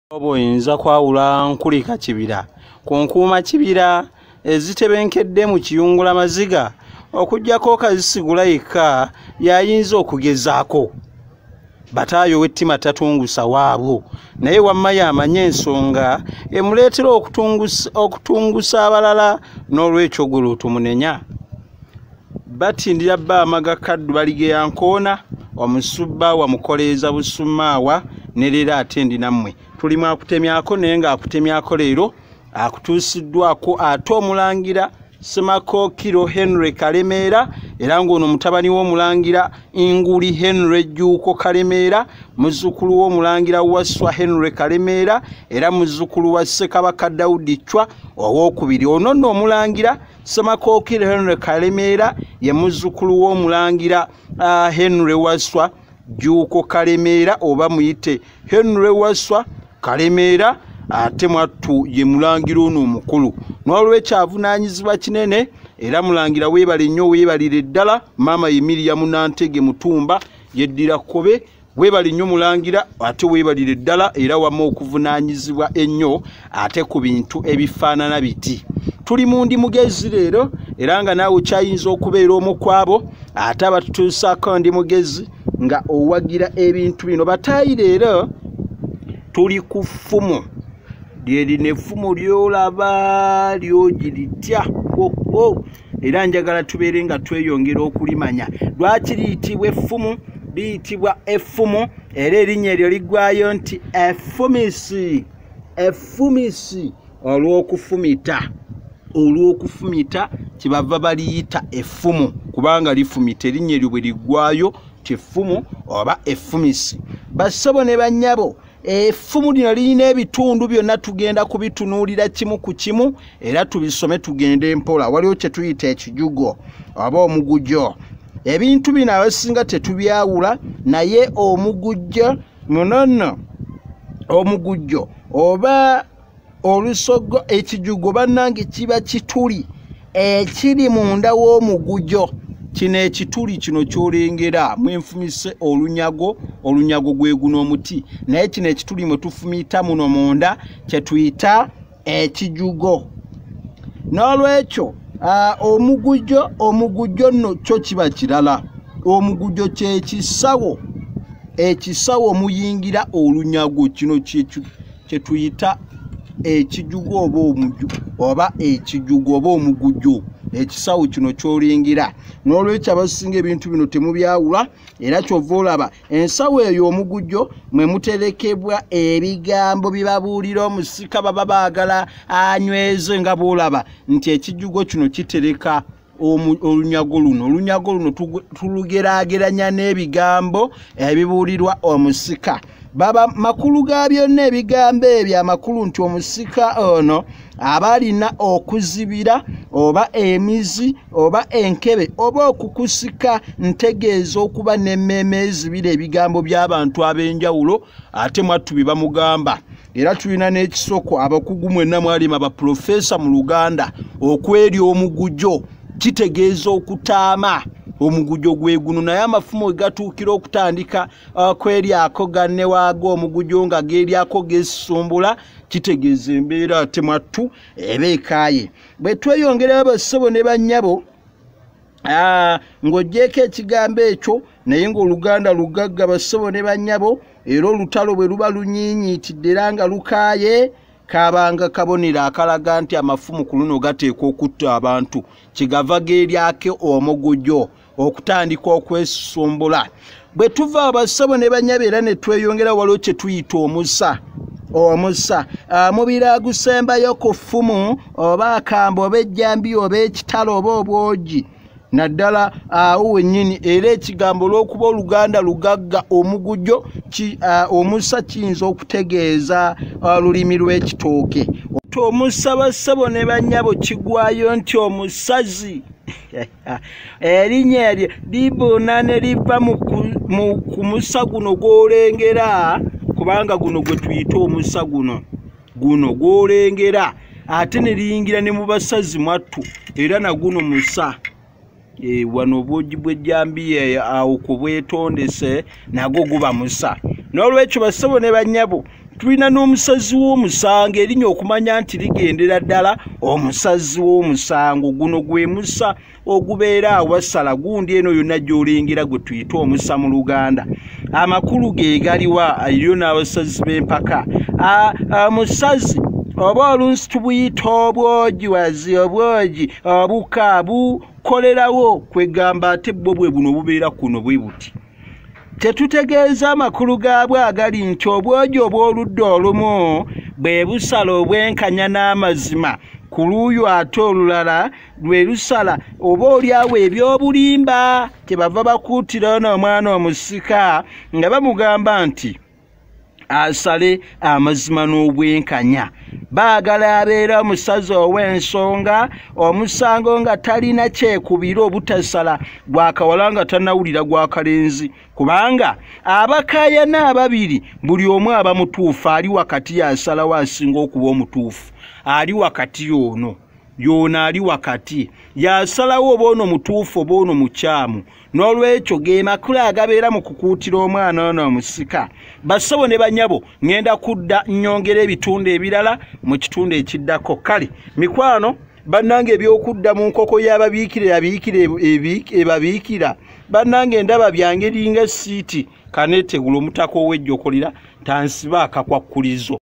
Oyinza kwawula nkulika kibira ku nkuuma kibira ezitebenkedde mu kiyungula maziga okujjako Kazisigula yekka yayinza okugezaako bataayo wettima tatungusa waabwo naye wamma yamanye ensonga emuleetera okutungusa abalala n'olwekyo gulu tumunenya batindira bba amagakaddu baligeya nkoona omusubba wamukoleeza busumaawa ne leero ate ndi nammwe tulimu akutemyako naye ng'akutemyako leero akutuusiddwako ate omulangira Semakookiro Henry Kalemeera era ng'ono mutabani w'omulangira Inguli Henry Jjuuko Kalemeera muzzukulu w'omulangira Wasswa Henry Kalemeera era muzzukulu wa Ssekabaka Daudi Chwa owookubiri. Ono nno omulangira Semakookiro Henry Kalemeera ye muzzukulu w'omulangira Henry Wasswa Jjuuko Kalemeera oba muyite Henry Wasswa Kalemeera ate mwattu ye mulangira ono omukulu n'olwekyo avunaanyizibwa kinene era mulangira weebale nnyo weebalire ddala maama ye Miriam Nantege Mutumba yeddira Kkobe weebale nnyo mulangira ate weebalire ddala era wamma okuvunaanyizibwa ennyo ate ku bintu ebifaanana biti tuli mu ndi mugezi leero era nga naawe kyayinza okubeera omu kwabo ate abatutuusaako ndi mugezi nga owagira ebintu bino bataayi leero tuli ku ffumu lyerina effumu lyolaba lyogiritya era njagala tubeere nga tweyongera okulimanya lwaki liyitibwa effumu liyitibwa effumu era erinnya eryo liggwayo nti effumisi olw'okufumita kyebava baliyita effumu kubanga lifumita erinnya eryo bwe liggwayo effumu oba effumisi. Bassebo ne bannyabo effumu lino lirina ebitundu byonna tugenda kubitunuulira kimu ku kimu era tubisome tugende mpola. Waliwo kye tuyita ekijugo oba omugujjo. Ebintu bino abasinga tetubyawula naye omugujjo munono omugujjo oba olusogo ekijugo bannange kiba kituli ekiri munda w'omugujjo. Kino ekituli kino kyolengera mwenfumise olunyago gwe guno omuti naye kino ekituli mwe tufumita muno munda kye tuyita ekijugo. N'olwekyo omugujjo nno kyo kiba kirala. Omugujjo ekisawo muyingira olunyago kino kye tuyita ekijugo oba ekijugo oba omugujjo. Ekisawo kino kyolengera n'olwekyo abasinga ebintu bino temubyawula era kyova olaba ensawo eyo omugujjo mwe muterekebwa ebigambo bibabuulira omusika baba baagala anyweze nga bwolaba nti ekijugo kino kitereka olunyago luno tulugeraageranya n'ebigambo ebibuulirwa omusika. Baba makulu ga byonna ebigambo ebyo amakulu nti omusika ono aba alina okuzibira oba emizi oba enkebe oba okukusika ntegeeza okuba n'emmeeme ezibira ebigambo by'abantu ab'enjawulo ate mwattu bye bamugamba. Era tulina n'ekisoko abakugu mwenna mwalimu abaprofesa mu Luganda okwerya omugujjo kitegeeza okutaama omugujjo gwe guno naye amafumu we gatuukira okutandika kweryako ganne waago omugujjo nga geeryako gesusumbula kitegeeza embeera ate mwattu ebeekaaye. Bwe tweyongerayo bassebo ne bannyabo ng'oggyeko ekigambo ekyo naye ng'Oluganda lugagga bassebo ne bannyabo era olutalo bwe luba lunyiinyiitidde era nga lukaaye kabanga kabonera akalaga nti amafumu ku luno gateekwa okutta abantu kigava geeryako omugujjo okutandika okwesusumbula. Bwe tuva abassebo ne bannyabo era ne tweyongera waliwo kye tuyita omusa mu biraagusembayo ku ffumu oba akambe oba ejjambi oba ekitalo oba obwogi naddala awo wennyini era ekigambo olw'okuba Oluganda lugagga omugujjo omusa kiyinza okutegeeza olulimi lw'ekitooke. Omusa bassebo ne bannyabo kigwayo nti omusazi. Erinnya eryo libuuna ne liva ku musa guno gw'olengera kubanga guno gwe tuyita omusa guno gw'olengera ate ne liyingira ne mu basazi mwattu era naguno musa. Wano obwogi bw'ejjambi awo ku bwetondese nagwo guba musa. N'olwekyo bassebo ne bannyabo tulina n'omusazi w'omusango erinnya okumanya nti ligendera ddala omusazi w'omusango guno gwe musa ogubeera awasala gundi eno yonna gy'olengera gwe tuyita omusa mu Luganda. Amakulu ge galiwa eriyo n'abasazi b'empaka. Musazi oba olunsi tubuyita obwogi wazi obwogi obuka bukolerawo kwegamba ate bwo bwe buno bubeera kuno bwe buti. Tetutegeeza amakulu gaabwe agali nti obwogi obw'oludda olumu bwe busala obwenkanya n'amazima ku luuyi ate olulala lwe lusala oba oliawo eby'obulimba kyebava bakuutira ono omwana omusika nga bamugamba nti asale amazima n'obwenkanya. Baagala abeera omusazi ow'ensonga, omusango nga talina kyekubira obutasala gwakawala nga tannawulira gwa kalenzi, kubanga abakaayana ababiri buli omu aba mutuufu. Ali wakati yasalawo asinga okuba omutuufu, ali wakati yono ali wakati yasalawo oba ono mutuufu oba ono mukyamu. N'olwekyo ge makulu agabeera mu kukuutira omwana ono omusika. Bassebo ne banyabo ngenda kudda nnyongera ebitundu ebirala mu kitundu ekiddako. Kale mikwano bannange ebyokudda mu nkoko y'ababiikira ebabiikira bannange ndaba byange linga siiti kaneetegula omutaka ow'ejjokolera tansiba akakwakkulizo.